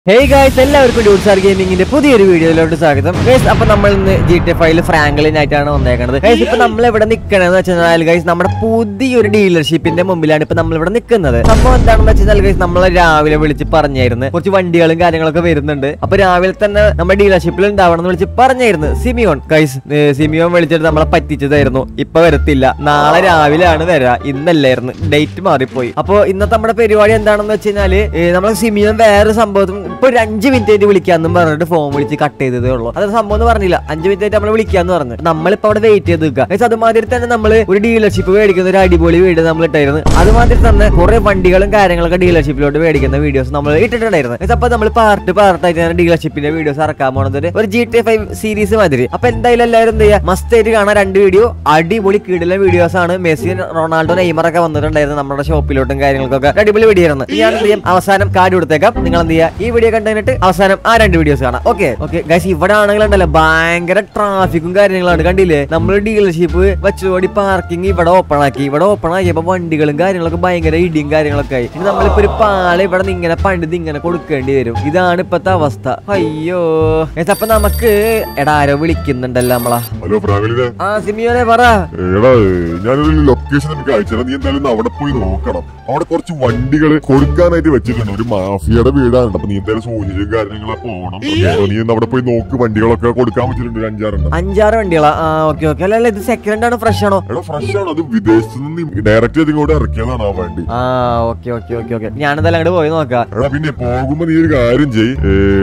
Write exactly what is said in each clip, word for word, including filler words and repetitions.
Hey guys, എല്ലാവർക്കും ഡ്യൂട്ട്സാർ ഗെയിമിങ്ങിന്റെ പുതിയൊരു വീഡിയോയിലോട്ട് സ്വാഗതം. ഗൈസ്, അപ്പൊ നമ്മൾ ഇന്ന് ജി ടി ഫൈവിൽ ഫ്രാങ്ക്ലിൻ ആയിട്ടാണ് വന്നേക്കുന്നത്. ഗൈസ്, ഇപ്പൊ നമ്മൾ ഇവിടെ നിൽക്കണെന്ന് വെച്ചാൽ ഗൈസ് നമ്മുടെ പുതിയൊരു ഡീലർഷിപ്പിന്റെ മുമ്പിലാണ് ഇപ്പൊ നമ്മൾ ഇവിടെ നിൽക്കുന്നത്. സംഭവം എന്താണെന്ന് വെച്ചാൽ ഗൈസ് നമ്മൾ രാവിലെ വിളിച്ച് പറഞ്ഞായിരുന്നു കുറച്ച് വണ്ടികളും കാര്യങ്ങളൊക്കെ വരുന്നുണ്ട്. അപ്പൊ രാവിലെ തന്നെ നമ്മുടെ ഡീലർഷിപ്പിൽ ഉണ്ടാവണം എന്ന് വിളിച്ച് പറഞ്ഞായിരുന്നു സിമിയോൺ. ഗൈസ്, സിമിയോൺ വിളിച്ചിട്ട് നമ്മളെ പറ്റിച്ചതായിരുന്നു. ഇപ്പൊ വരത്തില്ല, നാളെ രാവിലെയാണ് വരാ, ഇന്നല്ലായിരുന്നു, ഡേറ്റ് മാറിപ്പോയി. അപ്പൊ ഇന്നത്തെ നമ്മുടെ പരിപാടി എന്താണെന്ന് വെച്ച് കഴിഞ്ഞാല് നമ്മളെ സിമിയോൺ വേറെ സംഭവം ഇപ്പൊ ഒരു അഞ്ച് മിനിറ്റ് ആയിട്ട് വിളിക്കാന്നും പറഞ്ഞിട്ട് ഫോൺ വിളിച്ച് കട്ട് ചെയ്തതേ ഉള്ളൂ. അത് സംഭവം എന്ന് പറഞ്ഞില്ല, അഞ്ച് മിനിറ്റ് ആയിട്ട് നമ്മൾ വിളിക്കാന്ന് പറഞ്ഞു. നമ്മളിപ്പോ അവിടെ വെയിറ്റ് ചെയ്ത് നിൽക്കുക. അതുമാതിരി തന്നെ നമ്മൾ ഒരു ഡീലർഷിപ്പ് മേടിക്കുന്ന ഒരു അടിപൊളി വീഡിയോ നമ്മൾ ഇട്ടായിരുന്നു. അതുമാതിരി തന്നെ കുറെ വണ്ടികളും കാര്യങ്ങളൊക്കെ ഡീലർഷിപ്പിലോട്ട് മേടിക്കുന്ന വീഡിയോസ് നമ്മൾ ഇട്ടിട്ടുണ്ടായിരുന്നു. അപ്പൊ നമ്മൾ പാർട്ട് പാർട്ടായിട്ട് ഡീലർഷിപ്പിന്റെ വീഡിയോസ് ഇറക്കാൻ പോകുന്നത് ഒരു ജി ടി ഫൈവ് സീരീസ് മാതിരി. അപ്പൊ എന്തായാലും എല്ലാവരും എന്ത് ചെയ്യാം, മസ്റ്റ് ആയിട്ട് കാണാൻ രണ്ട് വീഡിയോ, അടിപൊളി കീഴിലെ വീഡിയോസ് ആണ്. മെസ്സി, റൊണാൾഡോ, നെയ്മർ ഒക്കെ വന്നിട്ടുണ്ടായിരുന്നു നമ്മുടെ ഷോപ്പിലോട്ടും കാര്യങ്ങൾക്കൊക്കെ അടിപൊളി വീഡിയോ ആയിരുന്നു. ഞാൻ എന്ത് ചെയ്യാം, അവസാനം കാർഡ് കൊടുത്തേക്കാം. നിങ്ങൾ എന്ത് ചെയ്യുക, ഈ വീഡിയോ കണ്ടിട്ട് അവസാനം ആ രണ്ട് വീഡിയോസ് കാണാം. ഓക്കെ ഓക്കെ ഗൈസ്, ഇവിടെ ആണെങ്കിൽ ഉണ്ടല്ലോ ഭയങ്കര ട്രാഫിക്കും കാര്യങ്ങളാണ്. കണ്ടില്ലേ, നമ്മൾ ഡീലർഷിപ്പ് വെച്ചോടി പാർക്കിംഗ് ഇവിടെ ഓപ്പൺ ആക്കി. ഇവിടെ ഓപ്പൺ ആക്കിയപ്പോ വണ്ടികളും കാര്യങ്ങളൊക്കെ ഭയങ്കര ഇടിയും കാര്യങ്ങളൊക്കെ ആയി. ഇനി നമ്മളിപ്പോ ഒരു പാള് ഇവിടെ നിന്ന് ഇങ്ങനെ പണിത് ഇങ്ങനെ കൊടുക്കേണ്ടി വരും. ഇതാണ് ഇപ്പത്തെ അവസ്ഥ. അയ്യോ ഗൈസ്, അപ്പൊ നമുക്ക് എടാ ആരോ വിളിക്കുന്നുണ്ടല്ലോ നമ്മളാ. ഹലോ ഫ്രാങ്ക്ലിനെ. ആ സിമിയോനെ പറ. എടാ ഞാനൊരു ലൊക്കേഷൻ എനിക്ക് അയച്ചത്, നീ എന്തായാലും അവിടെ പോയി നോക്കണം. അവിടെ കുറച്ച് വണ്ടികൾ കൊടുക്കാനായിട്ട് വെച്ചിട്ടുണ്ട്. ഒരു മാഫിയയുടെ വീടാണ്. അപ്പൊ നീ എന്തായാലും സൂചിച്ചും കാര്യങ്ങളൊക്കെ പോകണം. നീ അവിടെ പോയി നോക്ക്, വണ്ടികളൊക്കെ കൊടുക്കാൻ വെച്ചിട്ടുണ്ട്. ഒരു അഞ്ചാറെണ്ണം അഞ്ചാറ് വണ്ടികളാ. ആ ഓക്കെ ഓക്കെ. അല്ല ഇത് സെക്കൻഡ് ആണ്, ഫ്രഷ് ആണോ? എടാ ഫ്രഷ് ആണ്. അത് വിദേശത്ത് നിന്ന് ഡയറക്റ്റ് ഇങ്ങോട്ട് ഇറക്കിയതാണ് ആ വണ്ടി. ആ ഓക്കെ ഓക്കെ ഓക്കെ ഓക്കെ. ഞാനെന്തായാലും അങ്ങോട്ട് പോയി നോക്കാം. എടാ പിന്നെ പോകുമ്പോ നീ ഒരു കാര്യം ചെയ്യ്,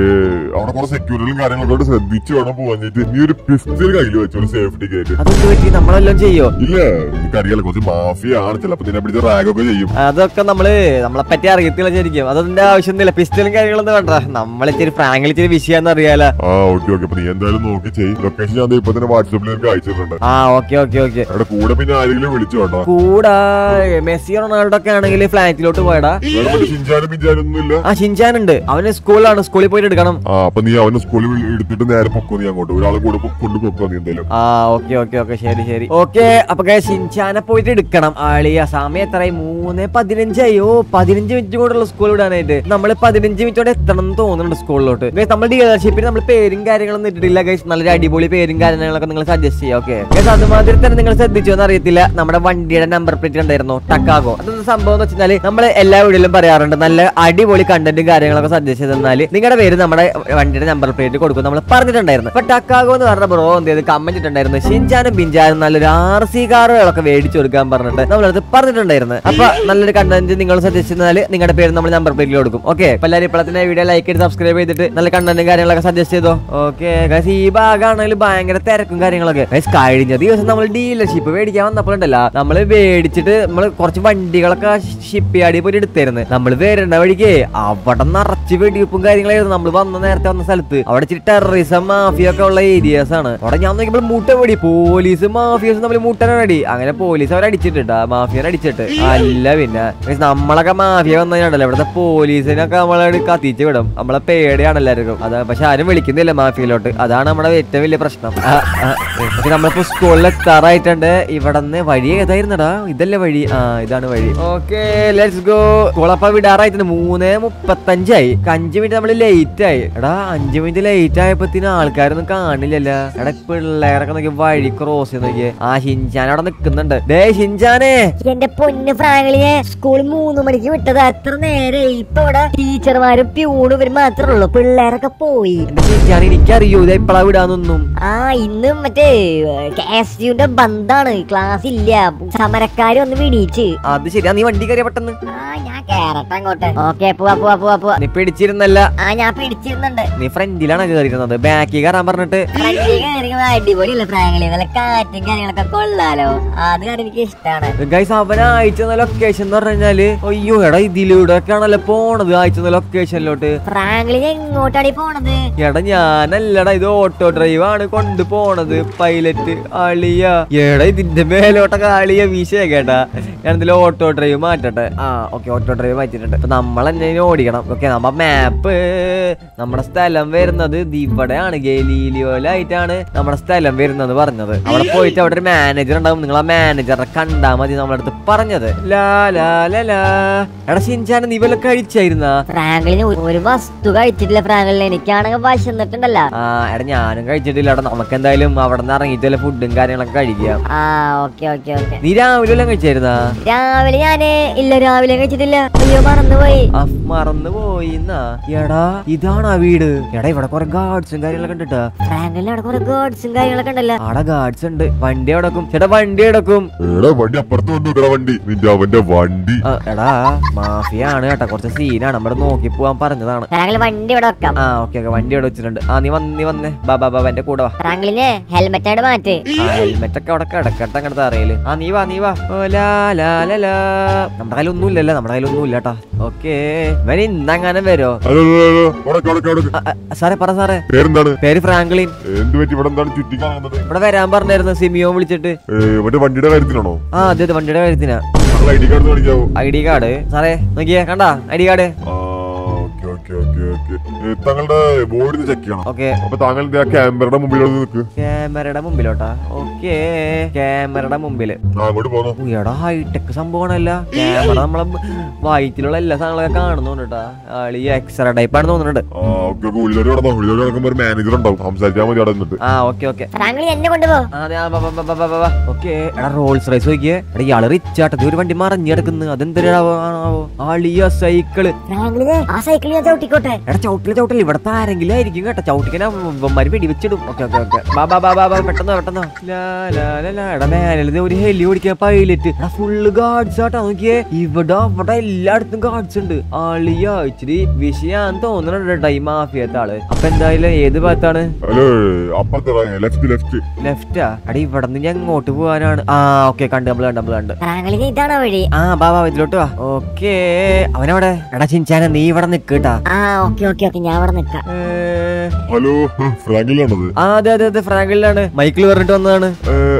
അവിടെ കുറെ സെക്യൂരിറ്റിയും കാര്യങ്ങളൊക്കെ ശ്രദ്ധിച്ചു വേണം പോകാനിട്ട്. നീ ഒരു പിസ്റ്റൽ കയ്യിൽ വെച്ചു, ഒരു സേഫ്റ്റി കേട്ട്. അതൊക്കെ പറ്റി നമ്മളെല്ലാം ചെയ്യോ? ഇല്ല, എനിക്കറിയാലോ കുറച്ച് മാഫിയ ആണ്, ചിലപ്പോ നിന്നെ പിടിച്ച റാഗൊക്കെ ചെയ്യും. അതൊക്കെ നമ്മള് നമ്മളെ പറ്റി അറിയത്തില്ല ശരിക്കും. അതൊന്നും ആവശ്യമൊന്നുമില്ല, പിസ്റ്റലും കാര്യങ്ങളൊന്നും വേണ്ട. നമ്മളിച്ചിരി ഫ്രാങ്കിൽ ഇച്ചിരി വിഷയാന്ന് അറിയാലോ. ആ ഓക്കെ ഓക്കെ. നീ എന്തായാലും നോക്കി ചെയ്യും. ലൊക്കേഷൻ ഞാൻ ഇപ്പൊ തന്നെ വാട്സാപ്പിൽ എനിക്ക് അയച്ചിട്ടുണ്ട്. ആ ഓക്കെ ഓക്കെ ഓക്കെ. അവിടെ കൂടെ പിന്നെ ആരെങ്കിലും വിളിച്ചു വേണ്ടോ? കൂടാ മെസ്സി, റൊണാൾഡോ ഒക്കെ ആണെങ്കിൽ ഫ്ലാറ്റിലോട്ട് പോയടാ. ഷിൻചാനും പിഞ്ചാനൊന്നും ഇല്ല. ആ ഷിൻചാൻ ഉണ്ട്, അവന് സ്കൂളിലാണ്, സ്കൂളിൽ പോയിട്ട് എടുക്കണം. ആ അപ്പൊ നീ അവന് സ്കൂളിൽ എടുത്തിട്ട് നേരെ പൊക്കോ, നീ അങ്ങോട്ട് ഒരാളെ കൂടെ കൊണ്ട് പൊക്കോ നീ എന്തായാലും. ആ ഓക്കെ ഓക്കെ ഓക്കെ ശരി ശരി ഓക്കെ. അപ്പൊ ഷിൻചാനെ പോയിട്ട് എടുക്കണം. ആളിയ സമയം എത്രയായി? മൂന്ന് പതിനഞ്ചായോ? പതിനഞ്ച് മിനിറ്റ് കൂടെ സ്കൂൾ വിടാനായിട്ട്. നമ്മള് പതിനഞ്ച് മിനിറ്റോടെ എത്തണം എന്ന് തോന്നുന്നുണ്ട് സ്കൂളിലോട്ട്. നമ്മുടെ ഡീലർഷിപ്പിന് നമ്മൾ പേരും കാര്യങ്ങളൊന്നും ഇട്ടിട്ടില്ല ഗൈസ്. നല്ലൊരു അടിപൊളി പേരും കാര്യങ്ങളൊക്കെ നിങ്ങൾ സജസ്റ്റ് ചെയ്യാം. ഓക്കെ ഗൈസ്, അതുമാതിരി തന്നെ നിങ്ങൾ ശ്രദ്ധിച്ചോ എന്ന് അറിയത്തില്ല, നമ്മുടെ വണ്ടിയുടെ നമ്പർ പ്ലേറ്റ് ഉണ്ടായിരുന്നു ടക്കാഗോ. അതൊന്നും സംഭവം എന്ന് വെച്ചാൽ നമ്മൾ എല്ലാ വീഡിയോയിലും പറയാറുണ്ട്, നല്ല അടിപൊളി കണ്ടന്റും കാര്യങ്ങളൊക്കെ സജസ്റ്റ് ചെയ്തെന്നാൽ നിങ്ങളുടെ പേര് നമ്മുടെ വണ്ടിയുടെ നമ്പർ പ്ലേറ്റ് കൊടുക്കും നമ്മൾ പറഞ്ഞിട്ടുണ്ടായിരുന്നു. അപ്പൊ ടക്കാഗോ എന്ന് പറഞ്ഞ ബ്രോ എന്ത് ചെയ്ത് കമന്റ് ഇട്ടുണ്ടായിരുന്നു, ഷിൻചാനും ബിഞ്ചാനും നല്ലൊരു ആർ സി കാറുകളൊക്കെ മേടിച്ചു കൊടുക്കാൻ പറഞ്ഞിട്ട് നമ്മളത് പറഞ്ഞിട്ടുണ്ടായിരുന്നു. അപ്പൊ നല്ലൊരു കണ്ടന്റ് നിങ്ങൾ സജസ്റ്റ് ചെയ്താൽ നിങ്ങളുടെ പേര് നമ്മൾ നമ്പർ പ്ലേറ്റിൽ കൊടുക്കും. ഓക്കെ, അപ്പൊ എല്ലാവരും ഇപ്പോഴത്തെ വീഡിയോ ലൈക്ക് ചെയ്ത് സബ്സ്ക്രൈബ് ചെയ്തിട്ട് നല്ല കണ്ടന്റും കാര്യങ്ങളൊക്കെ സജസ്റ്റ് ചെയ്തോ. ഓക്കെ ഗൈസ്, ഈ ഭാഗമാണെങ്കിൽ ഭയങ്കര തിരക്കും കാര്യങ്ങളൊക്കെ. ഗൈസ്, കഴിഞ്ഞ ദിവസം നമ്മൾ ഡീലർഷിപ്പ് മേടിക്കാൻ വന്നപ്പോഴുണ്ടല്ലോ, നമ്മള് മേടിച്ചിട്ട് നമ്മള് കുറച്ച് വണ്ടികളൊക്കെ ഷിപ്പ് യാർഡിൽ പോയി എടുത്തായിരുന്നു. നമ്മൾ വരേണ്ട വഴിക്ക് അവിടെ നിറച്ച് വെടിവെപ്പും കാര്യങ്ങളായിരുന്നു. നമ്മൾ വന്ന നേരത്തെ വന്ന സ്ഥലത്ത് അവിടെ ഇച്ചിരി ടെററിസം മാഫിയ ഒക്കെ ഉള്ള ഏരിയാസ് ആണ്. അവിടെ ഞാൻ നോക്കിയപ്പോൾ മൂട്ട വെടി, പോലീസ് മാഫിയസും തമ്മിൽ മൂട്ടനെ വെടി. അങ്ങനെ പോലീസ് അവർ അടിച്ചിട്ടുണ്ട്, മാഫിയനെ അടിച്ചിട്ട്. അല്ല പിന്നെ നമ്മളൊക്കെ മാഫിയ വന്നതിനാണല്ലോ ഇവിടുത്തെ പോലീസിനൊക്കെ നമ്മളെ കത്തിച്ച് വിടും. നമ്മളെ പേടിയാണ് എല്ലാവർക്കും. അതാ പക്ഷെ ആരും വിളിക്കുന്നില്ല മാഫിയയിലോട്ട്. അതാണ് നമ്മുടെ ഏറ്റവും വലിയ പ്രശ്നം. പക്ഷെ നമ്മളിപ്പോ സ്കൂളിൽ എത്താറായിട്ടുണ്ട്. ഇവിടെ നിന്ന് വഴി ഏതായിരുന്നടാ? ഇതല്ലേ വഴി? ആ ഇതാണ് വഴി. Okay let's go. സ്കൂളപ്പ വിടാറായിട്ടുണ്ട്. മൂന്ന് മുപ്പത്തഞ്ചായി. അഞ്ചു മിനിറ്റ് നമ്മള് ലേറ്റ് ആയി. എടാ അഞ്ചു മിനിറ്റ് ലേറ്റ് ആയപ്പോത്തിന് ആൾക്കാരൊന്നും കാണില്ലല്ലോ. എടാ പിള്ളേരൊക്കെ നോക്കി വഴി ക്രോസ് ചെയ്ത് നോക്കിയേ. ആ ഷിൻചാൻ അവിടെ നിക്കുന്നുണ്ട്. ഡേ ഷിൻചാനെ. എന്റെ പൊന്ന് ഫ്രാങ്ക്ലിനെ, സ്കൂൾ മൂന്ന് മണിക്ക് വിട്ടത് എത്ര നേരെ. ഇപ്പൊ ഇവിടെ ടീച്ചർമാരും പ്യൂണും ഇവര് മാത്രമേ ഉള്ളൂ, പിള്ളേരൊക്കെ പോയി. എന്റെ ഷിൻചാൻ എനിക്കറിയോ ഇത് എപ്പോഴാ വിടാന്നൊന്നും. ആ ഇന്ന് മറ്റേ കെ എസ് യുടെ ബന്ധാണ്, ക്ലാസ് ഇല്ല, സമരക്കാര് ഒന്ന് വിടിച്ച്. അത് ശരിയാ, നീ വണ്ടി കയറിയ പെട്ടെന്ന്. ആ ഞാൻ കേറട്ടെ അങ്ങോട്ട്. ഓക്കെ പോവാ പോവാ പോവാ പോവാ. നീ പിടിച്ചിരുന്നല്ല? ആ ഞാൻ പിടിച്ചിരുന്നുണ്ട്. നീ ഫ്രണ്ടിലാണ് കയറിയിരുന്നത്, ബാക്കി കയറാൻ പറഞ്ഞിട്ട്. അടിപൊളിയല്ലേ ഫ്രാങ്ക്ലി, നല്ല കാറ്റും കാര്യങ്ങളൊക്കെ കൊള്ളാലോ. അത് കാരണം എനിക്ക് ഇഷ്ടമാണ്. ഗൈസ്, അവൻ അയച്ച ലൊക്കേഷൻ എന്ന് പറഞ്ഞാല് അയ്യോ എടാ ഇതിലൂടെ ഒക്കെ ആണല്ലോ പോണത്, അയച്ച ലൊക്കേഷനിലോട്ട്. ഫ്രാങ്ക്ലി എങ്ങോട്ടാണ് പോണത്? എടാ ഞാനല്ലടാ, ഇത് ഓട്ടോ ഡ്രൈവ് ആണ് കൊണ്ടു പോണത്, പൈലറ്റ് അളിയ. എടാ ഇതിന്റെ മേലോട്ടൊക്കെ അളിയ വീശേ കേട്ടാ. ഞാൻ ഇതിൽ ഓട്ടോ ഡ്രൈവ് മാറ്റട്ടെ. ആ ഓക്കെ, ഓട്ടോ ഡ്രൈവ് മാറ്റിട്ടുണ്ട്. അപ്പൊ നമ്മൾ എന്നെ ഓടിക്കണം. ഓക്കെ, നമ്മ മാപ്പ് നമ്മുടെ സ്ഥലം വരുന്നത് ഇവിടെയാണ്, ഗലീലിയോയിലായിട്ടാണ് നമ്മുടെ സ്ഥലം വരുന്നത് പറഞ്ഞത്. അവിടെ പോയിട്ട് അവിടെ ഒരു മാനേജർ ഉണ്ടാവും, നിങ്ങൾ ആ മാനേജറെ കണ്ടാ മതി നമ്മുടെ അടുത്ത് പറഞ്ഞത്. ലാ ലാ ലാ ലാ. എടാ ഷിൻചാൻ നീ വല്ല കഴിച്ചായിരുന്നാ? ഫ്രാങ്ക്ലിന് ഒരു വസ്തു കഴിച്ചിട്ടില്ല ഫ്രാങ്ക്ലിന്, എനിക്കാണെങ്കിൽ വശന്നിട്ടുണ്ടല്ലോ. ആ എടാ ഞാനും കഴിച്ചിട്ടില്ല. എടാ നമുക്ക് എന്തായാലും അവിടെ നിന്ന് ഇറങ്ങിയിട്ട് വല്ല ഫുഡും കാര്യങ്ങളൊക്കെ കഴിക്കാം. ആ ഓക്കെ ഓക്കെ ഓക്കെ. നീ രാവിലെ വല്ലതും കഴിച്ചായിരുന്നാ? രാവിലെ ഞാന് ഇല്ല, രാവിലെ കഴിച്ചിട്ടില്ല. അയ്യോ മറന്നുപോയി. മറന്നു പോയിന്നാ? എടാ ഇതാണ് ആ വീട്. എടാ ഇവിടെ കുറെ ഗാർഡ്സും കാര്യങ്ങളൊക്കെ ഉണ്ടിട്ടാ. ഫ്രാങ്ക്ലിന് അവിടെ കുറെ ഗാർഡ്സും കാര്യങ്ങളൊക്കെ ഉണ്ടല്ലോ. അവിടെ ഗാർഡ്സ് ഉണ്ട്. വണ്ടി എവിടെക്കും ചേട്ടാ? വണ്ടി എവിടെക്കും? എടാ വണ്ടി അപ്പുറത്ത് വന്നു വണ്ടി, നിന്റെ അവന്റെ വണ്ടി. എടാ മാഫിയാണ് കേട്ടാ, കുറച്ച് സീനാണ്, നമ്മുടെ നോക്കി പോവാൻ പറഞ്ഞതാണ്. ഫ്രാങ്ക്ലിൻ വണ്ടി ഇവിടെ വെക്കാം. ആ ഓക്കെ ഓക്കെ, വണ്ടി ഇവിടെ വെച്ചിട്ടുണ്ട്. ആ നീ വന്ന് നീ വന്നേ, ബാ ബാ ബാ എന്റെ കൂടെ വാ. ഫ്രാങ്ക്ലിന് ഹെൽമെറ്റ് ആയിട്ട് മാറ്റ്. ആ ഹെൽമെറ്റ് ഒക്കെ അവിടെ കിടക്കട്ടെ അങ്ങനത്തെ അറിയില്ല. ആ നീ വാ നീ വാ. ഓ ലാ ലാ ലാ ലാ. നമ്മുടെ കയ്യിൽ ഒന്നും ഇല്ലല്ലോ, നമ്മുടെ കയ്യിൽ ഒന്നും ഇല്ല കേട്ടാ. ഓക്കെ ഇവൻ ഇന്നങ്ങനെ വരോ? സാറേ പറ സാറേ. പേരെന്താണ്? പേര് ഫ്രാങ്ക്ലിൻ. എന്ത് പറ്റി ഇവിടെ എന്താണ് ചുറ്റിക്കാണുന്നത്? ഇവിടെ വരാൻ പറഞ്ഞായിരുന്നു സിമിയോ വിളിച്ചിട്ട്. മറ്റേ വണ്ടിയുടെ കാര്യത്തിലാണോ? ആ അതെ അതെ വണ്ടിയുടെ കാര്യത്തിനാ. ഐ ഡി കാർഡ് കാണിക്കാവോ? ഐ ഡി കാർഡ് സാറേ നോക്കിയേ, കണ്ടാ ഐ ഡി കാർഡ്? താങ്കളുടെ ബോർഡിൽ ചെക്ക് ചെയ്യണം. ഓക്കെ അപ്പൊ താങ്കൾ ക്യാമറയുടെ മുമ്പിലോട്ട് നിൽക്ക്. ക്യാമറയുടെ മുമ്പിലോട്ടാ? ഓക്കെ ക്യാമറയുടെ മുമ്പില്. അങ്ങോട്ട് പോന്നോ. എടാ ഹൈടെക് സംഭവമാണല്ല ക്യാമറ. നമ്മളെ വയറ്റിലുള്ള എല്ലാ സാധനങ്ങളൊക്കെ കാണുന്നുണ്ടാ. ആളി എക്സ്റേ ടൈപ്പ് ആണ് തോന്നുന്നുണ്ട്. ഒരു മാനേജർ ഉണ്ടാവും, സംസാരിച്ചാൽ മതി അവിടെ നിന്നിട്ട്. ആ ഓക്കെ ഓക്കെ. ഫ്രാങ്ക്ലിൻ എന്നെ കൊണ്ടുപോ. ഓക്കെ എടാ റോൾസ് റൈസ് നോക്കിയേ. എടാ ഇയാള് റിച്ച് ആട്ടത് ഒരു വണ്ടി മറിഞ്ഞു കിടക്കുന്നു. അതെന്തിനാവോ ആളിയ സൈക്കിള്. ഫ്രാങ്ക്ലിന് ആ സൈക്കിൾ ഞാൻ ചവിട്ടിക്കോട്ടെ. എടാ ചവിട്ടില്ല ചവിട്ടില്ല, ഇവിടത്തെ ആരെങ്കിലും ആയിരിക്കും കേട്ടോ. ചവിട്ടിക്കനാര് വെടിവെച്ചിടും. ഓക്കെ ഓക്കെ ഓക്കെ ബാ ബാ ബാ ബാ പെട്ടെന്ന് പെട്ടെന്ന്. എടാ മേലെ ഒരു ഹെലി ഓടിക്കാൻ പൈലറ്റ്. എടാ ഫുള്ള് ഗാർഡ്സ് ആട്ടാ നോക്കിയേ. ഇവിടെ അവിടെ എല്ലായിടത്തും ഗാർഡ്സ് ഉണ്ട്. ആളിയ ഇച്ചിരി വിഷയാന്ന് തോന്നുന്നുണ്ട് കേട്ടോ ഈ മാഫിയത്തെ ആള്. അപ്പൊ എന്തായാലും ഏത് ഭാഗത്താണ്? ലെഫ്റ്റാ? എടാ ഇവിടെ നിന്ന് ഞാൻ എങ്ങോട്ട് പോവാനാണ്? ആ ഓക്കെ കണ്ട് നമ്മള് കണ്ട് നമ്മള് കണ്ട്. ഫ്രാങ്ക്ലിൻ ഇതാണോ വഴി? ആ ബാ ബാ ഇതിലോട്ട് വാ. ഓക്കെ അവനവിടെ. എടാ ചിൻചാന നീ ഇവിടെ നിക്കട്ടാ. ആ ഓക്കെ ഓക്കെ ഓക്കെ ഞാൻ അവിടെ നിക്കാം. ഹലോ ഫ്രാങ്കിലാണത്? ആ അതെ അതെ അതെ ഫ്രാങ്കിലാണ്. മൈക്കിൾ പറഞ്ഞിട്ട് വന്നതാണ്.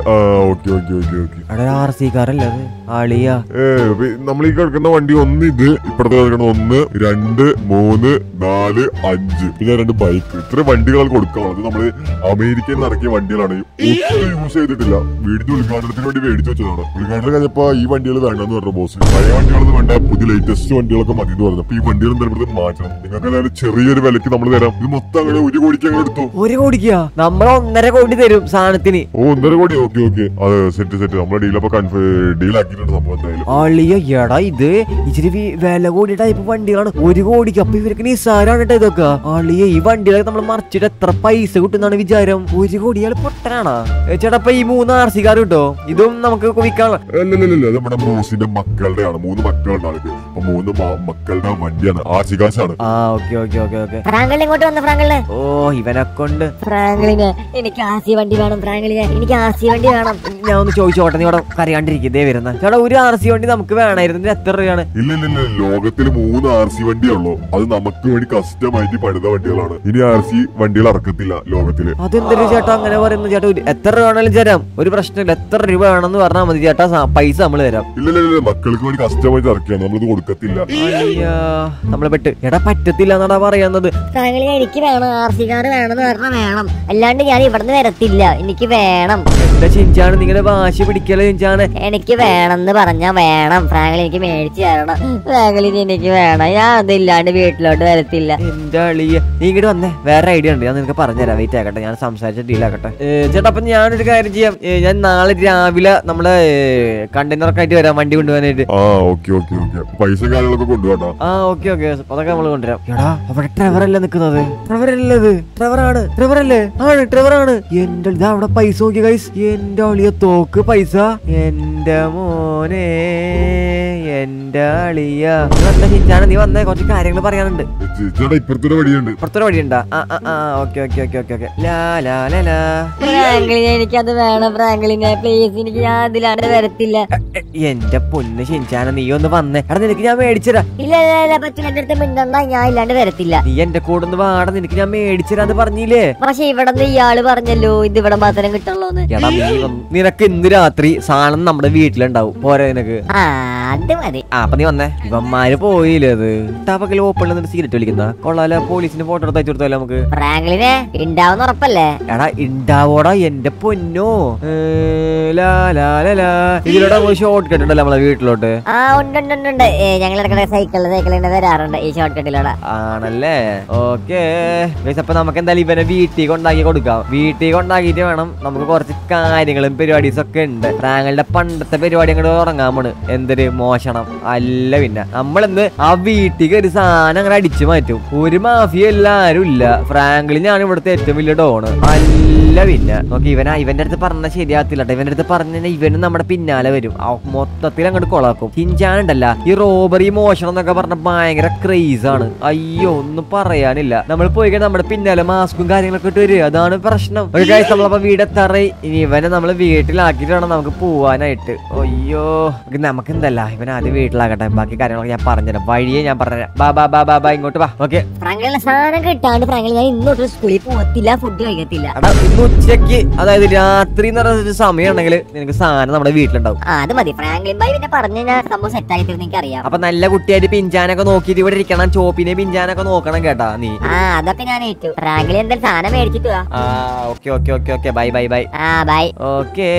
എടാ ആർ സി കാറല്ലേ അത്? ആളിയാ നമ്മൾ ഈ കിടക്കുന്ന വണ്ടി ഒന്ന്, ഇത് ഇപ്പഴത്തെ കിടക്കുന്ന ഒന്ന്, രണ്ട്, മൂന്ന്, നാല്, അഞ്ച്, പിന്നെ രണ്ട് ബൈക്ക്. ഇത്ര വണ്ടികളാണ് കൊടുക്കാനുള്ളത്. നമ്മള് അമേരിക്കയിൽ നിന്ന് ഇറക്കിയ വണ്ടികളാണ്, ഒട്ടും യൂസ് ചെയ്തിട്ടില്ല. വീടിന്റെ ഉദ്ഘാടനത്തിന് വേണ്ടി മേടിച്ചു വെച്ചതാണ്. ഉദ്ഘാടനം കഴിഞ്ഞപ്പോ ഈ വണ്ടികൾ വേണ്ടെന്ന് പറഞ്ഞു ബോസ്. പഴയ വണ്ടികളൊന്നും വേണ്ട, പുതിയ ലേറ്റസ്റ്റ് വണ്ടികളൊക്കെ മതി എന്ന് പറഞ്ഞു. അപ്പൊ ഈ വണ്ടികൾ എന്തായാലും മാറ്റണം. നിങ്ങൾക്ക് എന്തായാലും ചെറിയൊരു വിലക്ക് നമ്മൾ തരാം. ഇത് മൊത്തം അങ്ങനെ ഒരു കോടിക്ക് അങ്ങനെ എടുത്തു. ഒരു കോടിക്കാ? നമ്മൾ ഒന്നര കോടി തരും സാധനത്തിന്. ഓ ഒന്നര കോടി? ഓക്കെ ഓക്കെ അത് സെറ്റ് സെറ്റ്. നമ്മുടെ ഡീലപ്പോ ഡീലാക്കിയിട്ടുണ്ട് സംഭവം എന്തായാലും. ആളിയ എടാ ഇത് ഇച്ചിരി വില കൂടിയ ടൈപ്പ് വണ്ടികളാണ്. ഒരു കോടിക്ക്. അപ്പൊ ഇവർക്ക് നിസ്സാരാണ് കേട്ടോ ഇതൊക്കെ. ആളിയ ഈ വണ്ടികളൊക്കെ നമ്മൾ മറിച്ചിട്ട് എത്ര പൈസ കിട്ടുന്നാണ് വിചാരം? ഒരു കോടി ആള് പൊട്ടനാണാ ചേട്ടാ. ഈ മൂന്ന് ആർ സി കാർ കിട്ടോ? ഇതും നമുക്ക് വിൽക്കാനുള്ള? അല്ലല്ലല്ല, നമ്മുടെ ബോസിന്റെ മക്കളുടെയാണ്. മൂന്ന് മക്കളുണ്ടാണ്. അപ്പൊ മൂന്ന് മക്കളുടെ വണ്ടിയാണ്, ആർ സി കാശാണ്. ആ okay okay okay okay. Franklin ഇങ്ങോട്ട് വന്ന ഫ്രാങ്ക്ലിൻ. ഓ ഇവനെ കൊണ്ട്. ഫ്രാങ്ക്ലിന് എനിക്ക് ആർ സി വണ്ടി വേണം. ഫ്രാങ്ക്ലിന് എനിക്ക് ആർ സി വണ്ടി വേണം. ഞാൻ ഒന്ന് ചോദിച്ചോട്ടെ, നീ ഇവിടെ കരയാണ്ടിരിക്കുന്നേ വരുന്ന ചേട്ടാ. ഒരു ആർ സി വണ്ടി നമുക്ക് വേണമായിരുന്നു. എത്ര രൂപയാണ്? ഇല്ല ഇല്ല ഇല്ല, ലോകത്തിൽ മൂന്ന് ആർ സി വണ്ടിയുള്ളൂ. അത് നമുക്ക് വേണ്ടി കസ്റ്റമായിട്ട് പണിത വണ്ടികളാണ്. ഇനി ആർ സി വണ്ടികൾ ഇറക്കത്തില്ല ലോകത്തില്. അതെന്തൊരു ചേട്ടാ അങ്ങനെ പറയുന്നത്? ചേട്ടാ എത്ര രൂപ വേണമെങ്കിലും തരാം, ഒരു പ്രശ്നമില്ല. എത്ര രൂപ വേണമെന്ന് പറഞ്ഞാൽ മതി ചേട്ടാ, പൈസ നമ്മൾ തരാം. ഇല്ല ഇല്ല, മക്കൾക്ക് വേണ്ടി കസ്റ്റമായിട്ട് ഇറക്കിയാണ്, നമ്മളിത് കൊടുക്കത്തില്ല. അയ്യാ നമ്മള് പെട്ട്. എടാ പറ്റത്തില്ല എന്നാടാ പറയുന്നത്. ഫ്രാങ്ക്ലിൻ എനിക്ക് വേണം, ആർ സി കാർ വേണമെന്ന് പറഞ്ഞാൽ വേണം, അല്ലാണ്ട് ഞാൻ ഇവിടുന്ന് വരത്തില്ല. എനിക്ക് വേണം. എന്താ ചിഞ്ചാണ് നിങ്ങളുടെ വാശി പിടിക്കല ചിഞ്ചാണ്? എനിക്ക് വേണമെന്ന് പറഞ്ഞാ വേണം. ഫ്രാങ്ക്ലിൻ എനിക്ക് മേടിച്ചു തരണം. ഫ്രാങ്ക്ലിൻ എനിക്ക് വേണം, ഞാൻ അതില്ലാണ്ട് വീട്ടിലോട്ട് വരത്തില്ല. എന്റെ അളിയ നീ ഇങ്ങോട്ട് വന്നേ, വേറെ ഐഡിയ ഉണ്ട്, ഞാൻ നിനക്ക് പറഞ്ഞുതരാം. വെയിറ്റ് ആക്കട്ടെ, ഞാൻ സംസാരിച്ച ഡീലാക്കട്ടെ. ചേട്ടാ അപ്പൊ ഞാനൊരു കാര്യം ചെയ്യാം. ഞാൻ നാളെ രാവിലെ നമ്മളെ കണ്ടെയ്നറൊക്കെ ആയിട്ട് വരാം, വണ്ടി കൊണ്ടുപോകാനായിട്ട്. ആ ഓക്കെ ഓക്കെ ഓക്കെ, പൈസ കാര്യങ്ങളൊക്കെ കൊണ്ടുപോകണം. ആ ഓക്കെ ഓക്കെ, അതൊക്കെ നമ്മൾ കൊണ്ടുവരാം. എടാ അവിടെ ട്രെവർ അല്ലേ നിക്കുന്നത്? ട്രെവർ അല്ലത്? ട്രെവറാണ്. ട്രെവർ അല്ലേ? ആണ് ട്രെവറാണ്. എന്റെ ഇതാ അവിടെ പൈസ നോക്കി ഗൈസ്. എന്റെ അളിയ തോക്ക് പൈസ. എന്റെ മോനെ, എന്റെ അളിയ ാണ്. നീ വന്നേ, കുറച്ച് കാര്യങ്ങൾ പറയാനുണ്ട്. ഇപ്പുറത്തൊരു വഴിയുണ്ട്. ഇപ്പുറത്തൊരു വഴിയുണ്ടാ? ആ ആ okay okay okay okay okay. ലാ ലാ ലാ ലാ. ഫ്രാങ്ക്ലിനെ എനിക്കത് വേണം. ഫ്രാങ്ക്ലിനെ പ്ലീസ്, എനിക്ക് ഞാൻ അതിലാണ്ട് വരത്തില്ല. എന്റെ പൊന്ന് ഷിൻചാന നീ ഒന്ന് വന്നേ. എടാ നിനക്ക് ഞാൻ മേടിച്ചരാ. ഇല്ല ഇല്ല പറ്റില്ല, എന്റെ അടുത്ത് മിണ്ടണ്ട, ഞാൻ ഇല്ലാണ്ട് വരത്തില്ല. നീ എന്റെ കൂടെ ഒന്ന് വാടാ, നിനക്ക് ഞാൻ മേടിച്ചരാന്ന് പറഞ്ഞില്ലേ? പക്ഷെ ഇവിടെ നിന്ന് ഇയാള് പറഞ്ഞല്ലോ ഇത് ഇവിടെ മാത്രം കിട്ടുള്ളൂന്ന്. എടാ നീ നിനക്ക് ഇന്ന് രാത്രി സാധനം നമ്മുടെ വീട്ടിലുണ്ടാവും, പോരെ നിനക്ക്? ആ അത് മതി. ആ അപ്പൊ നീ വന്നേ. ഇവന്മാര് പോയില്ലേ അത് പകൽ ഓപ്പണിൽ നിന്നിട്ട് സിഗരറ്റ് വലിക്കുന്ന കൊള്ളാല. പോലീസിന് ഫോട്ടോ എടുത്ത് അയച്ചു കൊടുത്താലോ നമുക്ക്? ഫ്രാങ്ക്ലിനെ ഉണ്ടാവുന്ന ഉറപ്പല്ലേ? എടാ ഉണ്ടാവോടാ എന്റെ പൊന്നോ. ഇതിലൂടെ ഷോർട്ട് കട്ട് ഉണ്ടല്ലോ നമ്മളെ വീട്ടിലോട്ട്. ആ ഉണ്ട് ഉണ്ട് ഉണ്ട്. ഞങ്ങൾ സൈക്കിളിൽ സൈക്കിളിൽ വരാറുണ്ട് ഈ ഷോർട്ട് കട്ടിലൂടെ. ആണല്ലേ? ഓക്കെ. അപ്പൊ നമുക്ക് എന്തായാലും ഇവനെ വീട്ടിൽ കൊണ്ടാക്കി കൊടുക്കാം. വീട്ടിൽ കൊണ്ടാക്കിട്ട് വേണം നമുക്ക് കുറച്ച് കാര്യങ്ങളും പരിപാടീസും ഒക്കെ ഉണ്ട്. ഫ്രാങ്കളുടെ പണ്ടത്തെ പരിപാടി അങ്ങോട്ട് തുടങ്ങാമാണ്. എന്തൊരു മോഷണം അല്ല. പിന്നെ നമ്മളെന്ത് ആ വീട്ടിൽ ഒരു സാധനം അങ്ങനെ അടിച്ചു മാറ്റും. ഒരു മാഫിയ എല്ലാരും ഇല്ല. ഫ്രാങ്ക്ലിനാണ് ഇവിടുത്തെ ഏറ്റവും വലിയ ഡോണ്. അല്ല പിന്നെ നോക്കി ഇവനാ ഇവന്റെ അടുത്ത് പറഞ്ഞാൽ ശരിയാകത്തില്ല. ഇവന്റെ അടുത്ത് പറഞ്ഞാൽ ഇവനും നമ്മുടെ പിന്നാലെ വരും. മൊത്തത്തിൽ അങ്ങോട്ട് കൊളാക്കും. ഹിഞ്ചാനുണ്ടല്ല ഈ റോബറി മോഷണം എന്നൊക്കെ പറഞ്ഞ ഭയങ്കര ക്രേസ് ആണ്. അയ്യോ ഒന്നും പറയാനില്ല. നമ്മൾ പോയി കഴിഞ്ഞാൽ നമ്മുടെ പിന്നാലെ മാസ്കും കാര്യങ്ങളൊക്കെ ഇട്ട് വരും. അതാണ് പ്രശ്നം. ഒരു കാര്യം നമ്മളപ്പോ വീടെത്താറേ ഇനി ഇവനെ നമ്മള് വീട്ടിലാക്കിട്ട് വേണം നമുക്ക് പോവാനായിട്ട്. അയ്യോ നമുക്ക് എന്തല്ല ഇവൻ ആദ്യം വീട്ടിലാക്കട്ടെ. ബാക്കി കാര്യങ്ങളൊക്കെ ഞാൻ പറഞ്ഞുതരാം. വഴിയെ ഞാൻ പറഞ്ഞുതരാം. ബാ ബാ ബാ ബാ ബാ ഇങ്ങോട്ട് വാ. ഓക്കെ. ഫ്രാങ്ക്ലിന്റെ സാധനം കിട്ടാണ്ട് ഫ്രാങ്ക്ലിൻ ഞാൻ ഇന്നോട്ട് സ്കൂളിൽ പോകത്തില്ല, ഫുഡ് കഴിക്കത്തില്ല. എടാ ഇന്ന് ഉച്ചക്ക് അതായത് രാത്രി എന്ന് പറഞ്ഞ സമയമാണെങ്കിൽ നിനക്ക് സാധനം നമ്മുടെ വീട്ടിലുണ്ടാവും. ആ അത് മതി. ഫ്രാങ്ക്ലിൻ ഭായി പിന്നെ പറഞ്ഞു ഞാൻ സംഭവം സെറ്റ് ആയി തരുന്ന എനിക്ക് അറിയാം. അപ്പൊ നല്ല കുട്ടിയായിട്ട് പിഞ്ചാനൊക്കെ നോക്കിയിട്ട് ഇവിടെ ഇരിക്കണം. ചോപ്പിനെ പിഞ്ചാനൊക്കെ നോക്കണം കേട്ടാ നീ. ആ അതൊക്കെ ഞാൻ ഏറ്റു. ഫ്രാങ്ക്ലിൻ എന്തായാലും സാധനം മേടിച്ചിട്ട് വാ. ആ okay okay okay okay bye bye bye. ആ ബൈ. ഓക്കെ.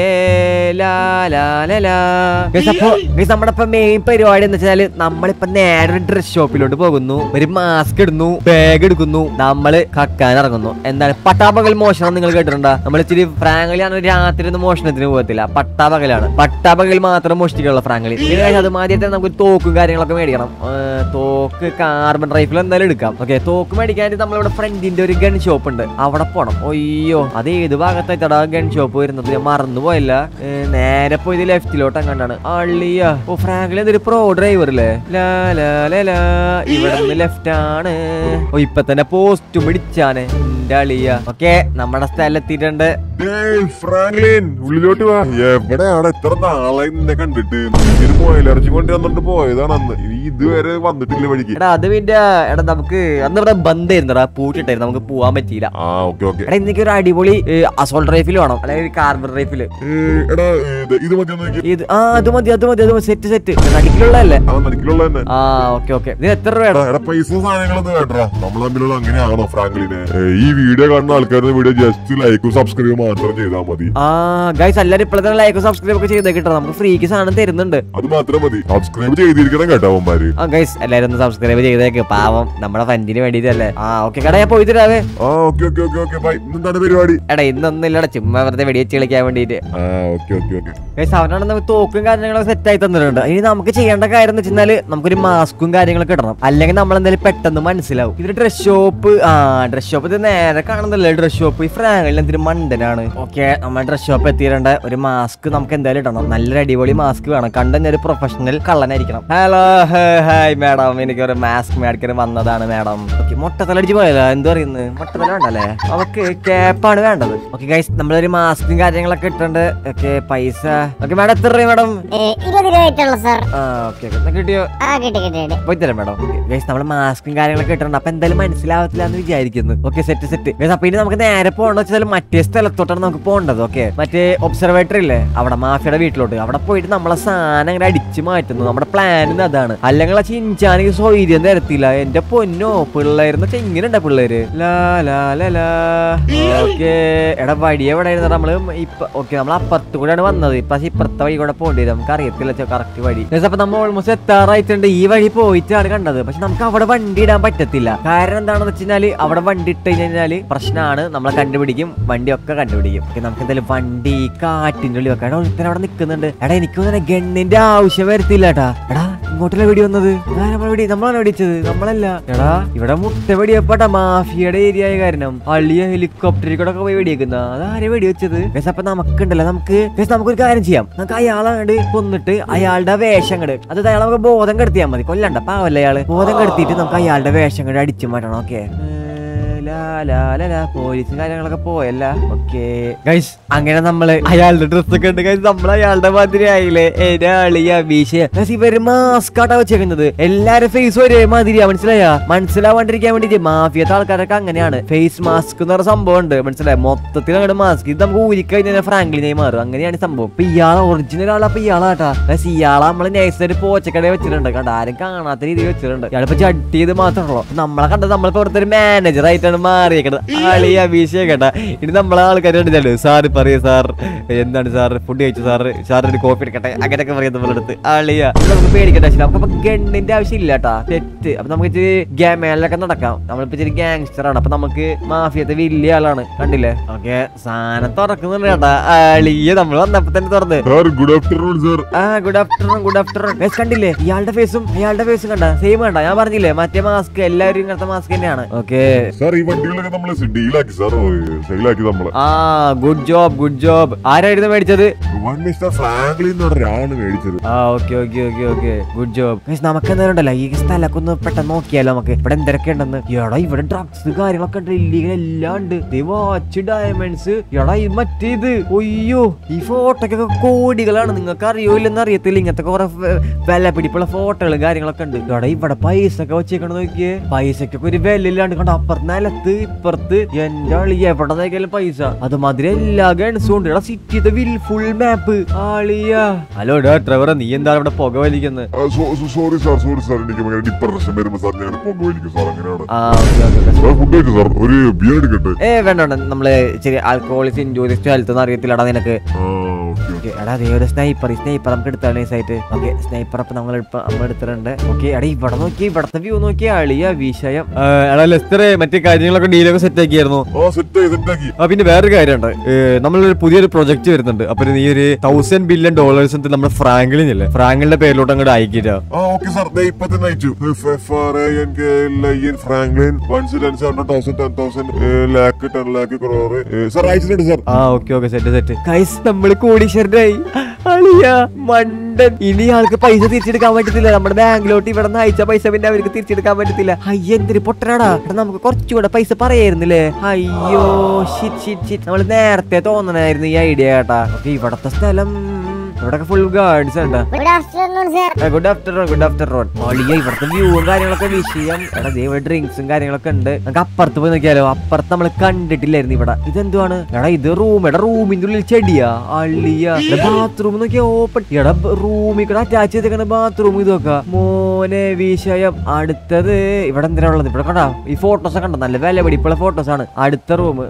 നമ്മുടെ ഇപ്പൊ മെയിൻ പരിപാടി എന്ന് വെച്ചാല് നമ്മളിപ്പോ നേരെ ഒരു ഡ്രസ് ഷോപ്പിലോട്ട് പോകുന്നു. ഒരു മാസ്ക് ഇടുന്നു, ബാഗ് എടുക്കുന്നു, നമ്മള് കക്കാൻ ഇറങ്ങുന്നു. എന്താണ് പട്ടാപകൽ മോഷണം നിങ്ങൾ കേട്ടിട്ടുണ്ടോ? നമ്മൾ ഇച്ചിരി ഫ്രാങ്ക്ലിയാണ് രാത്രി ഒന്നും മോഷണത്തിന് പോകത്തില്ല. പട്ടാപകലാണ്. പട്ടാപകൽ മാത്രം മോഷ്ടിക്കുള്ള ഫ്രാങ്ക്ലി. അത് മാതിരി നമുക്ക് തോക്കും കാര്യങ്ങളൊക്കെ മേടിക്കണം. തോക്ക് കാർബൺ റൈഫിൾ എന്തായാലും എടുക്കാം. ഓക്കെ. തോക്ക് മേടിക്കാനായിട്ട് നമ്മളിവിടെ ഫ്രണ്ടിന്റെ ഒരു ഗൺ ഷോപ്പ് ഉണ്ട്. അവിടെ പോണം. അയ്യോ അത് ഏത് ഭാഗത്തായിട്ടാ ഗൺ ഷോപ്പ് വരുന്നത്? ഞാൻ മറന്നുപോയില്ല. നേരെ പോയത് ലെഫ്റ്റിലോട്ട് അങ്ങാണ്ടാണ്. അള്ളിയ ഓ ഫ്രാങ്ക്ലി എന്തൊരു പ്രോ ഡ്രൈവർ അല്ലേ? ഇവിടെ നിന്ന് ലെഫ്റ്റ് ആണ്. ഓ ഇപ്പൊ തന്നെ പോസ്റ്റും പിടിച്ചാണ് എന്റെ അളിയ. ഓക്കെ നമ്മുടെ സ്ഥലത്തിട്ടുണ്ട്. ഫ്രാങ്ക്ലിൻ ഉള്ളിലോട്ട് വാ. എവിടെയാണ്? എത്ര നാളായി നിന്നെ കണ്ടിട്ട്. പോയിലിറച്ചി കൊണ്ട് വന്നിട്ട് പോയതാണ് അന്ന്. ഇതുവരെ വന്നിട്ടില്ല വഴിക്ക്. എടാ അത് പിന്നെ എടാ നമുക്ക് അന്ന് ഇവിടെ ബന്ധായിരുന്നടാ, പൂട്ടിട്ടായിരുന്നു, നമുക്ക് പോവാൻ പറ്റിയില്ല. ആ ഓക്കെ ഓക്കെ. എടാ ഇന്നേക്ക് ഒരു അടിപൊളി അസോൾട്ട് റൈഫിൽ വേണം, അല്ലെങ്കിൽ കാർബൺ റൈഫിൽ. എടാ ഇത് മതി ഇത് ആ അത് മതി അത് മതി അത് മതി. സെറ്റ് സെറ്റ് നടിക്കിലുള്ളതല്ലേ? ആ ഓക്കെ ഓക്കെ. ഇത് എത്ര രൂപ? പൈസ സാധനങ്ങളൊന്നും വേണ്ടാ. നമ്മൾ തമ്മിലുള്ള അങ്ങനെയാണോ ഫ്രാങ്ക്ലിന്? ഈ വീഡിയോ കാണുന്ന ആൾക്കാരുടെ വീഡിയോ ജസ്റ്റ് ലൈക്കും സബ്സ്ക്രൈബും മാത്രം ചെയ്താൽ മതി. ആ ഗൈസ് എല്ലാരും ഇപ്പോഴത്തെ ലൈക്കും സബ്സ്ക്രൈബ് ഒക്കെ ചെയ്തേ കിട്ടാം. നമുക്ക് ഫ്രീക്ക് സാധനം തരുന്നുണ്ട്. അത് മാത്രം മതി. സബ്സ്ക്രൈബ് ചെയ്തിരിക്കണം കേട്ടോ അവന്മാര്. ആ ഗൈസ് എല്ലാരും ഒന്ന് സബ്സ്ക്രൈബ് ചെയ്തേക്ക്. പാവം നമ്മുടെ ഫ്രണ്ടിന് വേണ്ടിട്ടല്ലേ. ആ ഓക്കെ കട ഞാൻ പോയി തരാവേ. ആ okay okay okay okay bye. എന്താണ് പരിപാടി? എടാ ഇന്നൊന്നും ഇല്ലടാ, ചുമ്മാ വെറുതെ വെടിവെച്ച് കളിക്കാൻ വേണ്ടിട്ട്. ആ ഓക്കെ ഓക്കെ ഓക്കെ. ഗൈസ് അവനാണ് നമുക്ക് തോക്കും കാര്യങ്ങളൊക്കെ സെറ്റ് ആയി തന്നിട്ടുണ്ട്. ഇനി നമുക്ക് ചെയ്യേണ്ട കാര്യം എന്ന് വെച്ചാൽ നമുക്കൊരു മാസ്കും കാര്യങ്ങളൊക്കെ ഇടണം. അല്ലെങ്കിൽ നമ്മൾ എന്തായാലും പെട്ടെന്ന് മനസ്സിലാവും. ഇതിന്റെ ഡ്രസ് ഷോപ്പ്. ആ ഡ്രസ് ഷോപ്പ് ഇത് നേരെ കാണുന്നില്ലേ ഡ്രസ് ഷോപ്പ്. ഈ ഫ്രാങ്ക്ലിൻ എന്തൊരു മണ്ടനാണ്. ഓക്കെ നമ്മൾ ഡ്രസ് ഷോപ്പ് എത്തിയിട്ടുണ്ട്. ഒരു മാസ്ക് നമുക്ക് എന്തായാലും ഇടണം. നല്ലൊരു അടിപൊളി മാസ്ക് വേണം. കണ്ടെങ്കിൽ ഒരു പ്രൊഫഷണൽ കള്ളനായിരിക്കണം. ഹലോ ഹായ് മാഡം, എനിക്ക് ഒരു മാസ്ക് മേടിക്കാൻ വന്നതാണ് മാഡം. ഓക്കെ മൊട്ടത്തലടിച്ച് പോയല്ലോ. എന്ത് പറയുന്നത്? മൊട്ടത്തല വേണ്ടല്ലേ? അവക്ക് ക്യാപ്പാണ് വേണ്ടത്. ഓക്കെ ഗൈസ് നമ്മളൊരു മാസ്കും കാര്യങ്ങളൊക്കെ ഇട്ടുണ്ട്. ഓക്കെ പൈസ ഓക്കെ മാഡം എത്ര രൂപ മാഡം? കിട്ടിയോ? പോയി തരാം മാഡം. ഗൈസ് നമ്മള് മാസ്കും കാര്യങ്ങളൊക്കെ ഇട്ടുണ്ട്. അപ്പൊ എന്തായാലും മനസ്സിലാവത്തില്ല എന്ന് വിചാരിക്കുന്നു. Okay set set. ഗൈസ് അപ്പൊ ഇനി നമുക്ക് നേരെ പോകണമെന്ന് വെച്ചാൽ മറ്റേ സ്ഥലത്തോട്ടാണ് നമുക്ക് പോകേണ്ടത്. ഓക്കെ മറ്റേ ഒബ്സർവേറ്ററി ഇല്ലേ അവിടെ മാഫിയുടെ വീട്ടിലോട്ട്. അവിടെ പോയിട്ട് നമ്മളെ സാധനം അങ്ങനെ അടിച്ചു മാറ്റുന്നു. നമ്മുടെ പ്ലാൻ അതാണ്. അല്ലെങ്കിൽ ആ ചിഞ്ചാനെങ്കിൽ സ്വൈര്യം തരത്തില്ല. എന്റെ പൊന്നോ പിള്ളേരെന്ന് വെച്ചാൽ ഇങ്ങനെയുണ്ട പിള്ളേര്. ഓക്കെ എടാ വഴി എവിടെ ആയിരുന്നു നമ്മള് ഇപ്പൊ? ഓക്കെ നമ്മൾ അപ്പുറത്ത് കൂടെയാണ് വന്നത്. ഇപ്പൊ ഇപ്പുറത്തെ വഴി കൂടെ പോകേണ്ടി വരും. നമുക്ക് അറിയത്തില്ല കറക്റ്റ് വഴി. അപ്പൊ നമ്മൾ ഓൾമോസ്റ്റ് എത്താറായിട്ടുണ്ട്. ഈ വഴി പോയിട്ടാണ് കണ്ടത്. പക്ഷെ നമുക്ക് അവിടെ വണ്ടി ഇടാൻ പറ്റത്തില്ല. കാരണം എന്താണെന്ന് വെച്ച് കഴിഞ്ഞാല് അവിടെ വണ്ടി ഇട്ട് കഴിഞ്ഞാല് പ്രശ്നമാണ്. നമ്മളെ കണ്ടുപിടിക്കും, വണ്ടിയൊക്കെ കണ്ടുപിടിക്കും. നമുക്ക് എന്തായാലും വണ്ടി കാറ്റിന്റെ ഉള്ളിൽ വെക്കാം. ഒരുത്തൻ അവിടെ നിൽക്കുന്നുണ്ട്. എടാ എനിക്കൊന്നും ഗണ്ണിന്റെ ആവശ്യം വരത്തില്ല കേട്ടാ. എടാ ഇങ്ങോട്ടല്ലേ വെടി വന്നത്? വെടി നമ്മളാണ് വെടിച്ചത്, നമ്മളല്ല. എടാ ഇവിടെ മുട്ട വെടിയപ്പെട്ടാ മാഫിയുടെ ഏരിയ ആയ കാരണം അള്ളിയ ഹെലികോപ്റ്ററിൽ കൂടെ ഒക്കെ പോയി വെടിയേക്കുന്ന. അതാരെ വെടി വെച്ചത്? അപ്പൊ നമുക്കുണ്ടല്ലോ നമുക്ക് നമുക്കൊരു കാര്യം ചെയ്യാം. നമുക്ക് അയാളെ കൊന്നിട്ട് അയാളുടെ വേഷം കണ്ട് അത് അയാളെ നമുക്ക് ബോധം കെടുത്തിയാൽ മതി. കൊല്ലണ്ട പാവല്ല അയാള്. ബോധം കെടുത്തിട്ട് നമുക്ക് അയാളുടെ വേഷം കണ്ട് അടിച്ചു മാറ്റണം. ഓക്കെ പോലീസും കാര്യങ്ങളൊക്കെ പോയല്ല. ഓക്കെ ഗൈസ്, അങ്ങനെ നമ്മള് അയാളുടെ ഡ്രസ്സൊക്കെ ഉണ്ട് ഗൈസ്. നമ്മൾ അയാളുടെ മാതിരി ആയില്ലേ. ഇവര് മാസ്ക് ആട്ടാ വെച്ചേക്കുന്നത്. എല്ലാരും ഫേസ് ഒരേ മാതിരിയാ. മനസ്സിലായാ? മനസ്സിലാവാണ്ടിരിക്കാൻ വേണ്ടിട്ട് മാഫിയത്തെ ആൾക്കാരൊക്കെ അങ്ങനെയാണ്. ഫേസ് മാസ്ക് എന്ന് പറഞ്ഞ സംഭവം ഉണ്ട്. മനസ്സിലായി? മൊത്തത്തിൽ അങ്ങനെ മാസ്ക് ഇത് നമുക്ക് ഊരിക്കഴിഞ്ഞാൽ ഫ്രാങ്ക്ലിനായി മാറും. അങ്ങനെയാണ് സംഭവം. ഇപ്പൊ ഇയാളെ ഒറിജിനൽ ആളാ. അപ്പൊ ഇയാളാട്ടാ ഇയാളെ നമ്മള് നേഴ്സറി പോച്ചക്കടയിൽ വെച്ചിട്ടുണ്ട്. കണ്ട ആരും കാണാത്ത രീതിയിൽ വെച്ചിട്ടുണ്ട്. ഇയാളിപ്പോ ചട്ടി ചെയ്ത് മാത്രമല്ലോ. നമ്മളെ കണ്ടത് നമ്മളിപ്പോ ഇവിടുത്തെ ഒരു മാനേജർ ആയിട്ടാണ് മാറിയേക്കണത്. ആളി അഭിഷേകട്ട. ഇനി നമ്മളെ ആൾക്കാർ കണ്ടിട്ടുണ്ട്. സാറ് പറയൂ സാർ, എന്താണ് സാർ ഫുഡ് കഴിച്ചു സാറ്, സാറിന് കോപ്പി എടുക്കട്ടെ അങ്ങനെയൊക്കെ പറയും നമ്മളെടുത്ത്. ആളിയ നമുക്ക് പേടിക്കട്ടെ. നമുക്ക് ഗണ്ണിന്റെ ആവശ്യം ഇല്ല കേട്ടാ. തെറ്റ്. അപ്പൊ നമുക്ക് ഇച്ചിരി ഗാമേലൊക്കെ നടക്കാം. നമ്മളിപ്പോ ഇച്ചിരി ഗാങ്സ്റ്റർ ആണ്. അപ്പൊ നമുക്ക് മാഫിയത്തെ വലിയ ആളാണ്. കണ്ടില്ലേ? ഓക്കെ, സാധനം തുറക്കുന്നുണ്ട് കേട്ടാ. ആളിയ നമ്മൾ വന്നപ്പോ തന്നെ തുറന്ന്. Good afternoon sir. ആ ഗുഡ് ആഫ്റ്റർനൂൺ ഗുഡ് ആഫ്റ്റർനൂൺ. കണ്ടില്ലേ ഇയാളുടെ ഫേസും ഇയാളുടെ ഫേസും കണ്ട സെയിം കണ്ട. ഞാൻ പറഞ്ഞില്ലേ മറ്റേ മാസ്ക്, എല്ലാവരും ഇങ്ങനത്തെ മാസ്ക് തന്നെയാണ്. ഓക്കെ സാർ, ഈ വണ്ടികളൊക്കെ നമ്മള് ഡീലാക്കി സാർ, സെയിലാക്കി നമ്മള്. ആ ഗുഡ് ജോബ് ഗുഡ് ജോബ്. ആരായിരുന്നു മേടിച്ചത്? വൺ മിസ്റ്റർ ഫ്രാങ്ക്ലിൻ എന്ന് പറഞ്ഞാണ് മേടിച്ചത്. ആ okay okay okay okay good job. നമുക്ക് എന്തായാലും ഉണ്ടല്ലോ ഈ സ്ഥലമൊക്കെ ഒന്ന് പെട്ടെന്ന് നോക്കിയാലോ. നമുക്ക് ഇവിടെ എന്തൊക്കെ ഉണ്ടെന്ന്. എടാ ഇവിടെ ഡ്രഗ്സ് കാര്യങ്ങളൊക്കെ ഉണ്ട്. ഇല്ലീഗൽ എല്ലാം ഉണ്ട്. Watch, diamonds. എടാ ഇത് മറ്റേത്. ഒയ്യോ, ഈ ഫോട്ടോക്കൊക്കെ കോടികളാണ്. നിങ്ങൾക്ക് അറിയോ ഇല്ലെന്ന് അറിയത്തില്ല. ഇങ്ങനത്തെ കുറെ വില പിടിപ്പുള്ള ഫോട്ടോകളും കാര്യങ്ങളൊക്കെ ഉണ്ട്. എടാ ഇവിടെ പൈസ ഒക്കെ വെച്ചേക്കണം. നോക്കിയേ, പൈസക്കൊക്കെ ഒരു വില ഇല്ലാണ്ട് കണ്ട. അപ്പുറത്ത് നിലത്ത് ഇപ്പുറത്ത് എന്റെ ആളി എവിടെ നോക്കിയാലും പൈസ. അതുമാതിരി എല്ലാ ഗൺസും ഉണ്ട്. എടാ സിറ്റിത്തെ വിൽ ഫുൾ മാപ്പ്. ആളിയാ ഹലോ ഡാ ഡ്രൈവറെ, നീ എന്താ ഇവിടെ പുക വലിക്കുന്നത്? സോറി സാർ, സോറി സാർ, എനിക്ക് ഡിപ്രഷൻ വരുമ്പോ സാർ ഞാൻ പുക വലിക്കും സാർ. അങ്ങനെയാണ്. ഫുഡ് കഴിച്ചു സാർ. ഒരു ബിയർ എടുക്കട്ടെ? ഏ വേണ്ട വേണ്ട. നമ്മള് ഇച്ചിരി ആൽക്കഹോളിസ് ഇൻജൂറിസ്റ്റ് ഹെൽത്ത് ഒന്നും അറിയത്തില്ലടാ നിനക്ക്. എടാ അതേ ഒരു സ്നൈപ്പർ സ്നൈപ്പർ നമുക്ക് എടുത്താണ് നൈസായിട്ട്. ഓക്കെ, സ്നൈപ്പർ അപ്പൊ നമ്മൾ നമ്മൾ എടുത്തിട്ടുണ്ട്. ഓക്കെ, എടാ ഇവിടെ നോക്കി, ഇവിടത്തെ വ്യൂ നോക്കി. ആളിയ വിഷയം. എടാ ലെസ്റ്ററെ മറ്റേ കാര്യങ്ങളൊക്കെ ഡീലൊക്കെ സെറ്റ് ആക്കിയായിരുന്നു. ആ പിന്നെ വേറൊരു കാര്യമുണ്ട്. നമ്മളൊരു പുതിയൊരു പ്രൊജക്ട് വരുന്നുണ്ട്. അപ്പൊ നീ ഒരു തൗസൻഡ് ബില്യൺ ഡോളേഴ്സ് നമ്മുടെ ഫ്രാങ്ക്ലിൻ ഇല്ലേ, ഫ്രാങ്ക്ലിന്റെ പേരിലോട്ട് അങ്ങോട്ട് അയക്കിട്ടാ. നമ്മള് കോടീശ്വരനായി. അളിയാ മണ്ടൻ. ഇനി ആൾക്ക് പൈസ തിരിച്ചെടുക്കാൻ പറ്റത്തില്ല. നമ്മുടെ ബാങ്കിലോട്ട് ഇവിടെ നിന്ന് അയച്ച പൈസ പിന്നെ അവർക്ക് തിരിച്ചെടുക്കാൻ പറ്റത്തില്ല. അയ്യ എന്തൊരു പൊട്ടനാടാ. നമുക്ക് കുറച്ചുകൂടെ പൈസ പറയായിരുന്നില്ലേ. അയ്യോ ഷിറ്റ് ഷിറ്റ് ഷിറ്റ്. നമ്മള് നേരത്തെ തോന്നണായിരുന്നു ഈ ഐഡിയ കേട്ടാ. ഇവിടത്തെ സ്ഥലം ഇവിടെ ഫുൾ ഗാർഡ്സ് ഉണ്ട്. Good afternoon good afternoon. അളിയ ഇവിടുത്തെ വ്യൂവും കാര്യങ്ങളൊക്കെ വിഷയം. എടാ ദേ ഇവിടെ ഡ്രിങ്ക്സും കാര്യങ്ങളൊക്കെ ഉണ്ട്. നമുക്ക് അപ്പുറത്ത് പോയി നോക്കിയാലോ. അപ്പുറത്ത് നമ്മൾ കണ്ടിട്ടില്ലായിരുന്നു. ഇവിടെ ഇതെന്തുവാണ്? എടാ ഇത് റൂം. എടാ റൂമിന്റെ ഉള്ളിൽ ചെടിയാ. അളിയ ബാത്റൂം നോക്കിയാ ഓപ്പൺ. എടാ റൂമിൽ കൂടെ അറ്റാച്ച് ചെയ്തേക്കണ ബാത്റൂം. ഇതൊക്കെ മോനെ വിഷയം. അടുത്തത് ഇവിടെ എന്തിനാ ഉള്ളത്? ഇവിടെ കണ്ടാ ഈ ഫോട്ടോസ് ഒക്കെ കണ്ടോ? നല്ല വില പിടിപ്പുള്ള ഫോട്ടോസ് ആണ്. അടുത്ത റൂം.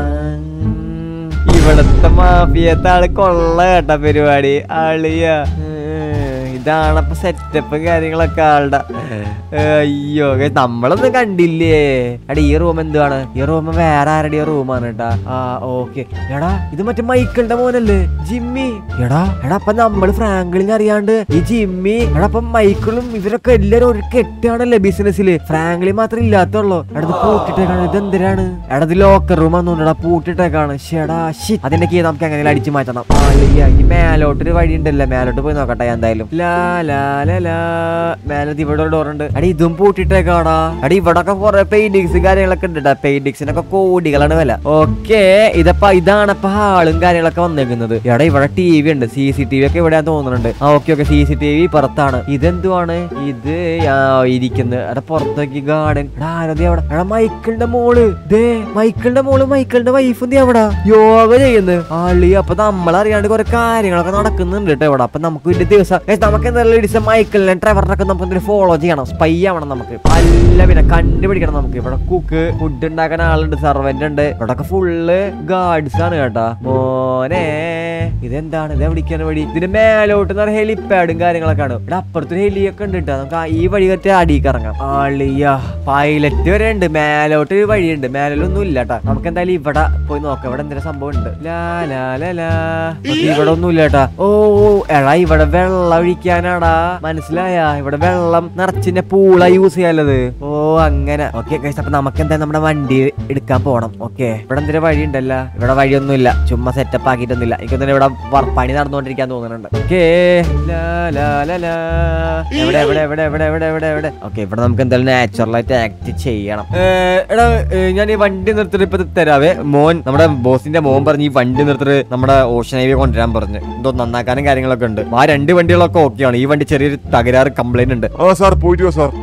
ഇവിടത്തെ മാഫിയത്തെ ആള് കൊള്ള കേട്ട പരിപാടി. ആളിയ ഇതാണപ്പൊ സെറ്റപ്പും കാര്യങ്ങളൊക്കെ ആളുടെ. അയ്യോ നമ്മളൊന്നും കണ്ടില്ലേ. എടാ ഈ റൂം എന്തുവാണ്? ഈ റൂം വേറെ ആരുടെ റൂമാണ് കേട്ടാ. ആ ഓക്കെ. എടാ ഇത് മറ്റേ മൈക്കിളിന്റെ മോനല്ലേ, ജിമ്മി. എടാ എടാ അപ്പൊ നമ്മള് ഫ്രാങ്ക്ലിനെ അറിയാണ്ട് ഈ ജിമ്മി. എടാ അപ്പൊ മൈക്കിളും ഇവരൊക്കെ എല്ലാരും ഒരു കെട്ടാണല്ലേ ബിസിനസ്സില്. ഫ്രാങ്ക്ലിൻ മാത്രം ഇല്ലാത്തുള്ളൂ. എടാ പൂട്ടിട്ടേക്കാണ്. ഇതെന്തിനാണ്? എടാ ഇത് ലോക്കർ റൂം ആണെന്നുണ്ടാ പൂട്ടിട്ടേക്കാണ്. ഷെടാ ഷി. അതിന്റെ കീ നമുക്ക് എങ്ങനെ അടിച്ചു മാറ്റണം. ഈ മേലോട്ടൊരു വഴി ഉണ്ടല്ലോ. മേലോട്ട് പോയി നോക്കട്ടെ എന്തായാലും. മേലത്ത് ഇവിടെ ഒരു ഡോറുണ്ട്. അടി ഇതും പൂട്ടിട്ടേക്കാടാ. അടി ഇവിടെ ഒക്കെ കുറെ പെയിന്റിങ്സ് കാര്യങ്ങളൊക്കെ ഉണ്ട്. പെയിന്റിങ്സിനൊക്കെ കോടികളാണ് വില. ഓക്കെ, ഇതപ്പ ഇതാണപ്പ ഹാളും കാര്യങ്ങളൊക്കെ വന്നേക്കുന്നത്. എടാ ഇവിടെ ടി വി ഉണ്ട്. സി സി ടി വി ഒക്കെ ഇവിടെ തോന്നുന്നുണ്ട്. ആ okay okay. C C T V പുറത്താണ്. ഇതെന്തുവാണ് ഇത്? ഇരിക്കുന്നത്. എടാ പുറത്തേക്ക് ഗാർഡൻ. എടാ ആരതി അവിടെ? എടാ മൈക്കിളിന്റെ മോള്. ദേ മൈക്കിളിന്റെ മോള് മൈക്കിളിന്റെ വൈഫ് നീ അവിടെ യോഗ ചെയ്യുന്നത്. ആളി അപ്പൊ നമ്മളറിയാണ്ട് കുറെ കാര്യങ്ങളൊക്കെ നടക്കുന്നുണ്ട് കേട്ടോ ഇവിടെ. അപ്പൊ നമുക്ക് ഒരു ദിവസം നമുക്ക് എന്തായാലും മൈക്കിളിനെ ഡ്രൈവറിനൊക്കെ നമുക്ക് ഫോളോ ചെയ്യണം. സ്പൈ ആവണം നമുക്ക്. അല്ല പിന്നെ കണ്ടുപിടിക്കണം നമുക്ക്. ഇവിടെ കുക്ക് ഫുഡ് ഉണ്ടാക്കാൻ ആളുണ്ട്, സെർവന്റ് ഉണ്ട്. ഇവിടെ ഫുള്ള് ഗാർഡ്സ് ആണ് കേട്ടാ. മോനെ ഇതെന്താണ്? ഇത് എവിടേക്കാണ് വഴി? ഇതിന്റെ മേലോട്ട് ഹെലിപ്പാഡും കാര്യങ്ങളൊക്കെ ആണ്. ഇവിടെ അപ്പുറത്തൊരു ഹെലിയൊക്കെ ഉണ്ട് കേട്ടോ. നമുക്ക് ഈ വഴി കറ്റി അടിക്ക് ഇറങ്ങാം. ആളിയ പൈലറ്റ് വരെ ഉണ്ട്. മേലോട്ട് ഒരു വഴിയുണ്ട്. മേലൊന്നും ഇല്ല കേട്ടാ. നമുക്ക് എന്തായാലും ഇവിടെ പോയി നോക്കാം. ഇവിടെ എന്തെങ്കിലും സംഭവം ഉണ്ട്. ലാ ലാ ലാ ലാ. ഇവിടെ ഒന്നും ഇല്ല കേട്ടാ. ഓ എടാ ഇവിടെ വെള്ളം ഒഴിക്കാനാടാ. മനസ്സിലായ? ഇവിടെ വെള്ളം നിറച്ചിന്റെ പൂള യൂസ് ചെയ്യാലത്. ഓ അങ്ങനെ. ഓക്കെ അപ്പൊ നമുക്ക് എന്താ നമ്മുടെ വണ്ടി എടുക്കാൻ പോണം. ഓക്കെ ഇവിടെ എന്തൊരു വഴി ഉണ്ടല്ലോ. ഇവിടെ വഴിയൊന്നും ഇല്ല. ചുമ്മാ സെറ്റപ്പ് ആക്കിയിട്ടൊന്നുമില്ല. എനിക്കൊന്നും തോന്നുന്നു ഇവിടെ വർ- പണി നടന്നുകൊണ്ടിരിക്കാൻ തോന്നുന്നുണ്ട്. ഓക്കേ എവിടെ എവിടെ എവിടെ എവിടെ എവിടെ എവിടെ എവിടെ ഓക്കെ ഇവിടെ നമുക്ക് എന്തായാലും നാച്ചുറലായിട്ട് ആക്ട് ചെയ്യണം. എടാ ഞാൻ ഈ വണ്ടി നിർത്തിട്ട് ഇപ്പൊ തരാവേ. മോൻ നമ്മുടെ ബോസിന്റെ മോൻ പറഞ്ഞ് ഈ വണ്ടി നിർത്തിട്ട് നമ്മുടെ ഓഷൻ ഹൈവേ കൊണ്ടുവരാൻ പറഞ്ഞു. എന്തോ നന്നാക്കാനും കാര്യങ്ങളൊക്കെ ഉണ്ട്. ആ രണ്ട് വണ്ടികളൊക്കെ ഓക്കെയാണ്. ഈ വണ്ടി ചെറിയൊരു തകരാറ് കംപ്ലൈന്റ് ഉണ്ട്. ആ സാർ പോയിട്ട് വാ സാർ.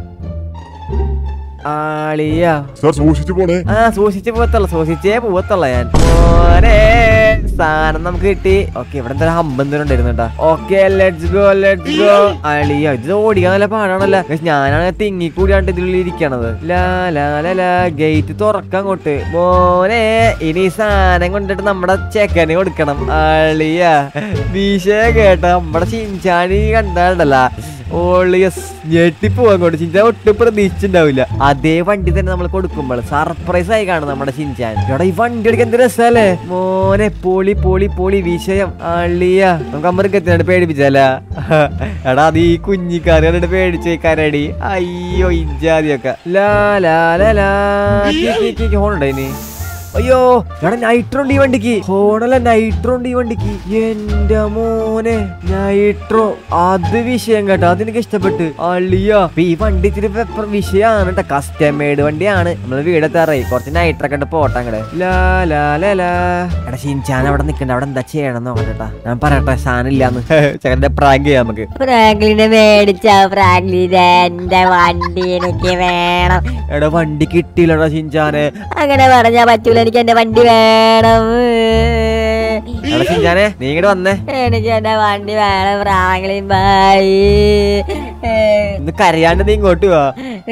ആളിയാ സാർ സൂക്ഷിച്ചു പോണേ. ആ സൂക്ഷിച്ച് പോകത്തുള്ള സൂക്ഷിച്ചേ പോകത്തുള്ള ഞാൻ. മോനെ സാധനം നമുക്ക് കിട്ടി. ഓക്കെ ഇവിടെ എന്താ ഹമ്പ് എന്തെങ്കിലും ഉണ്ടായിരുന്നു കേട്ടോ. Okay let's go let's go. അളിയ ഇത് ഓടിക്കാൻ നല്ല പാടാണല്ലോ. ഞാനാണ് തിങ്ങി കൂടിയാണ്ട് ഇതിനുള്ളിൽ ഇരിക്കണത്. ലാ ലാ ലാ ഗേറ്റ് തുറക്കാൻ അങ്ങോട്ട്. മോനെ ഇനി സാധനം കൊണ്ടിട്ട് നമ്മുടെ ചെക്കന് കൊടുക്കണം. അളിയ വിഷയം കേട്ട നമ്മുടെ ചിഞ്ചാണി കണ്ടാണ്ടല്ല ഓളിയസ് ഞെട്ടിപ്പോ അങ്ങോട്ട്. ചിഞ്ചാൻ ഒട്ടും പ്രതീക്ഷിച്ചിട്ടുണ്ടാവില്ല. അതേ വണ്ടി തന്നെ നമ്മൾ കൊടുക്കുമ്പോൾ സർപ്രൈസ് ആയി കാണും നമ്മുടെ ചിഞ്ചാൻ. എടാ ഈ വണ്ടി എടുക്കാൻ എന്ത് രസല്ലേ മോനെ. പൊളി പൊളി പൊളി വിഷയം. അള്ളിയ നമുക്ക് അമ്മർക്കെത്തിനായിട്ട് പേടിപ്പിച്ചല്ല. എടാ അത് ഈ കുഞ്ഞിക്കാരിട്ട് പേടിച്ചേക്കാരടി. അയ്യോ ഇജാതിയൊക്കെ ലാ ലാ ലാ ഹോണുണ്ടോ ഇനി. അയ്യോ എടാ നൈട്രോ ഉണ്ട് ഈ വണ്ടിക്ക്. ഹോണല്ല നൈട്രോ ഉണ്ട് ഈ വണ്ടിക്ക്. എന്റെ മോനെ നൈട്രോ അത് വിഷയം കേട്ടോ. അതെനിക്ക് ഇഷ്ടപ്പെട്ട്. അളിയ ഈ വണ്ടി ഇത്തിരി വിഷയമാണ് കേട്ടോ. കസ്റ്റമേഡ് വണ്ടിയാണ്. നമ്മള് വീടെത്താറായി. കുറച്ച് നൈട്രോ ഒക്കെ പോട്ടെ അങ്ങടെ. ലാ ലാ ലാ ലാ എടാ ഷിൻചാൻ അവിടെ നിക്കണ്ട. അവിടെ എന്താ ചെയ്യണം നോക്കട്ടെ. ഞാൻ പറയട്ടെ സാധനം ഇല്ലാന്ന്. ചെക്കന്റെ പ്രാങ്ക് ചെയ്യാം നമുക്ക്. ഫ്രാങ്ക്ലിനെ മേടിച്ച ഫ്രാങ്ക്ലിനെ എന്റെ വണ്ടി എനിക്ക് വേണം. എടാ വണ്ടി കിട്ടിയില്ലടാ ഷിൻചാനെ. അങ്ങനെ പറഞ്ഞാ പറ്റൂല. എനിക്ക് എന്റെ വണ്ടി വേണം. എടാ ഷിൻചാനെ നീ ഇങ്ങോട്ട് വന്നേ. എനിക്ക് എന്റെ വണ്ടി വേണം ഫ്രാങ്ക്ലിൻ ഭായ്. ഇന്ന് കരയാണ്ട് നീ ഇങ്ങോട്ട് വാ.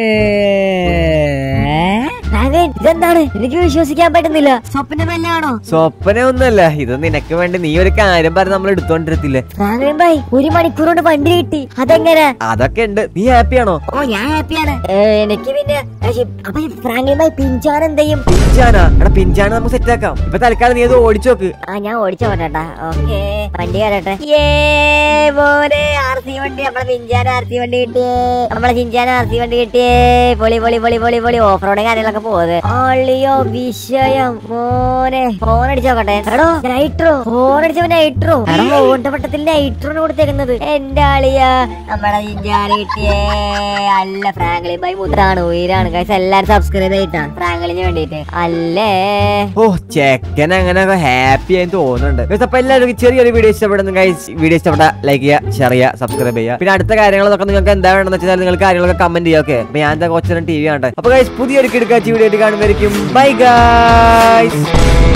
ഇതെന്താണ് എനിക്ക് വിശ്വസിക്കാൻ പറ്റുന്നില്ല. സ്വപ്നമല്ലാണോ? സ്വപ്ന ഒന്നുമല്ല. ഇത് നിനക്ക് വേണ്ടി നീ ഒരു കാര്യം പറഞ്ഞ് നമ്മൾ എടുത്തോണ്ടിരത്തില്ലേ. ഫ്രാങ്ക്ലിൻ ഭായ് ഒരു മണിക്കൂർ കൊണ്ട് വണ്ടി കിട്ടി. അതെങ്ങനെ? അതൊക്കെ ഉണ്ട്. നീ ഹാപ്പിയാണോ? ഓ ഞാൻ ഹാപ്പിയാണ്. എനിക്ക് പിന്നെ അപ്പൊ ഫ്രാങ്ക്ലിൻ ഭായ് പിഞ്ചാൻ എന്ത് ചെയ്യും? പിഞ്ചാനാ? എടാ പിഞ്ചാന നമുക്ക് സെറ്റ് ആക്കാം. ഇപ്പൊ തൽക്കാലം നീ അത് ഓടിച്ചു നോക്ക്. ആ ഞാൻ ഓടിച്ചു പോട്ടെട്ടാ. ഓക്കെ വണ്ടി കയറട്ടെ. ആർ സി വണ്ടി നമ്മളെ പിഞ്ചാന ആർ സി വണ്ടി കിട്ടിയേ. നമ്മളെ ചിഞ്ചാന ആർ സി വണ്ടി കിട്ടിയേ. പൊളി പൊളി പൊളി പൊളി പൊളി ഓഫ് റോഡ് കാര്യങ്ങളൊക്കെ പോകുന്നത്. അള്ളിയോ വിഷയം മോനെ. ഫോൺ അടിച്ചോക്കട്ടെ. എടോ നൈട്രോ. Phone അടിച്ചവൻ nitro. എടോ ഓണ്ടപട്ടത്തിൽ നൈട്രോന് കൊടുത്തേക്കുന്നത്. എന്റെ ആളിയ നമ്മളെ ചിഞ്ചാന കിട്ടിയേ. അല്ല ഫ്രാങ്ക്ലിൻ ഭായ് മുത്താണ് ഉയരാണ്. ഗൈസ് എല്ലാരും സബ്സ്ക്രൈബ് ചെയ്തിട്ടാ ഫ്രാങ്ക്ലിന് വേണ്ടിട്ട് അല്ലേ. ഓ ചെക്കൻ അങ്ങനെ ഹാപ്പി ആയി തോന്നുന്നുണ്ട്. അപ്പൊ എല്ലാവരും ചെറിയൊരു വീഡിയോ ഇഷ്ടപ്പെടുന്നു ഗൈസ്. വീഡിയോ ഇഷ്ടപ്പെട്ട ലൈക്ക് ചെയ്യുക, ഷെയർ ചെയ്യുക, സബ്സ്ക്രൈബ് ചെയ്യുക. പിന്നെ അടുത്ത കാര്യങ്ങളൊക്കെ നിങ്ങൾക്ക് എന്താ വേണമെന്ന് വെച്ചാൽ നിങ്ങൾ കാര്യങ്ങളൊക്കെ കമന്റ് ചെയ്യുക. ഓക്കെ അപ്പൊ ഞാൻ കൊച്ചിനും ടി വി കാണട്ടെ. അപ്പൊ ഗൈസ് പുതിയൊരു കിടക്കാച്ചി വീഡിയോ ആയിട്ട് കാണുമായിരിക്കും. Bye guys.